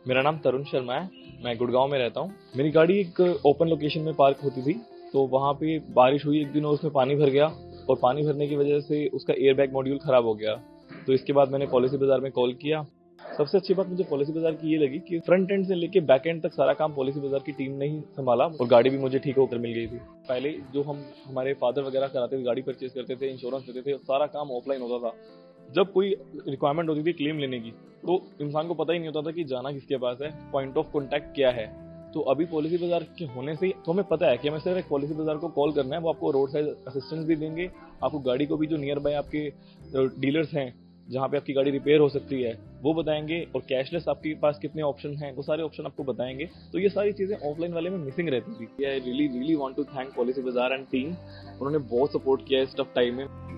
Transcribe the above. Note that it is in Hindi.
मेरा नाम तरुण शर्मा है। मैं गुड़गांव में रहता हूँ। मेरी गाड़ी एक ओपन लोकेशन में पार्क होती थी, तो वहाँ पे बारिश हुई एक दिन और उसमें पानी भर गया और पानी भरने की वजह से उसका एयरबैग मॉड्यूल खराब हो गया। तो इसके बाद मैंने पॉलिसी बाजार में कॉल किया। सबसे अच्छी बात मुझे पॉलिसी बाजार की ये लगी कि फ्रंट एंड से लेके बैक एंड तक सारा काम पॉलिसी बाजार की टीम ने ही संभाला और गाड़ी भी मुझे ठीक होकर मिल गई थी। पहले जो हमारे फादर वगैरह कराते थे, गाड़ी परचेज करते थे, इंश्योरेंस लेते थे, सारा काम ऑफलाइन होता था। जब कोई रिक्वायरमेंट होती थी क्लेम लेने की, तो इंसान को पता ही नहीं होता था कि जाना किसके पास है, पॉइंट ऑफ कॉन्टैक्ट क्या है। तो अभी पॉलिसी बाजार के होने से तो हमें पता है कि हमें सिर्फ एक पॉलिसी बाजार को कॉल करना है, वो आपको रोड साइड असिस्टेंस भी देंगे। आपको गाड़ी को भी जो नियर बाय आपके डीलर्स हैं जहाँ पे आपकी गाड़ी रिपेयर हो सकती है वो बताएंगे, और कैशलेस आपके पास कितने ऑप्शन हैं वो सारे ऑप्शन आपको बताएंगे। तो ये सारी चीजें ऑफलाइन वाले में मिसिंग रहती थी। I really really want to thank Policybazaar and team. उन्होंने बहुत सपोर्ट किया है इस टफ टाइम में।